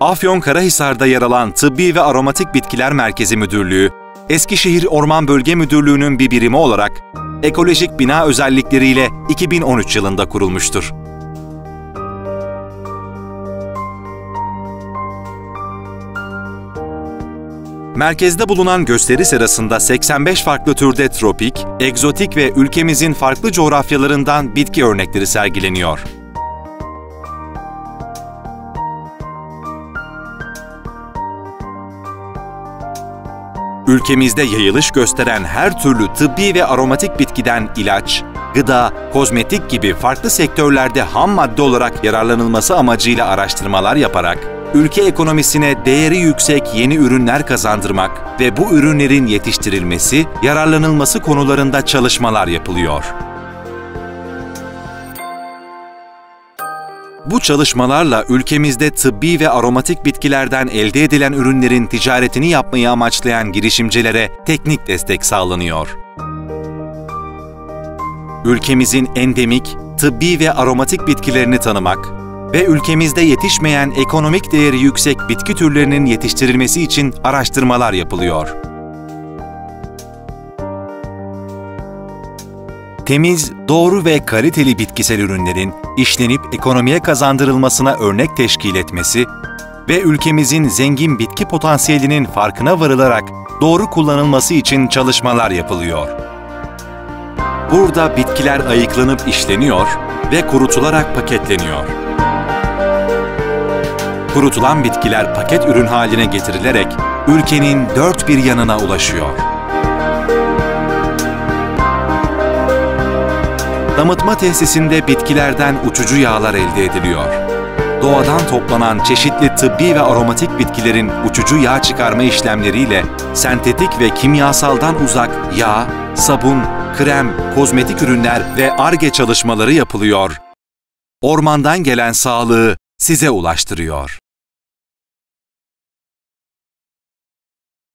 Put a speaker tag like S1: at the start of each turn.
S1: Afyonkarahisar'da yer alan Tıbbi ve Aromatik Bitkiler Merkezi Müdürlüğü, Eskişehir Orman Bölge Müdürlüğü'nün bir birimi olarak ekolojik bina özellikleriyle 2013 yılında kurulmuştur. Merkezde bulunan gösteri sırasında 85 farklı türde tropik, egzotik ve ülkemizin farklı coğrafyalarından bitki örnekleri sergileniyor. Ülkemizde yayılış gösteren her türlü tıbbi ve aromatik bitkiden ilaç, gıda, kozmetik gibi farklı sektörlerde ham madde olarak yararlanılması amacıyla araştırmalar yaparak, ülke ekonomisine değeri yüksek yeni ürünler kazandırmak ve bu ürünlerin yetiştirilmesi, yararlanılması konularında çalışmalar yapılıyor. Bu çalışmalarla ülkemizde tıbbi ve aromatik bitkilerden elde edilen ürünlerin ticaretini yapmayı amaçlayan girişimcilere teknik destek sağlanıyor. Ülkemizin endemik, tıbbi ve aromatik bitkilerini tanımak ve ülkemizde yetişmeyen ekonomik değeri yüksek bitki türlerinin yetiştirilmesi için araştırmalar yapılıyor. Temiz, doğru ve kaliteli bitkisel ürünlerin işlenip ekonomiye kazandırılmasına örnek teşkil etmesi ve ülkemizin zengin bitki potansiyelinin farkına varılarak doğru kullanılması için çalışmalar yapılıyor. Burada bitkiler ayıklanıp işleniyor ve kurutularak paketleniyor. Kurutulan bitkiler paket ürün haline getirilerek ülkenin dört bir yanına ulaşıyor. Damıtma tesisinde bitkilerden uçucu yağlar elde ediliyor. Doğadan toplanan çeşitli tıbbi ve aromatik bitkilerin uçucu yağ çıkarma işlemleriyle sentetik ve kimyasaldan uzak yağ, sabun, krem, kozmetik ürünler ve Ar-Ge çalışmaları yapılıyor. Ormandan gelen sağlığı size ulaştırıyor.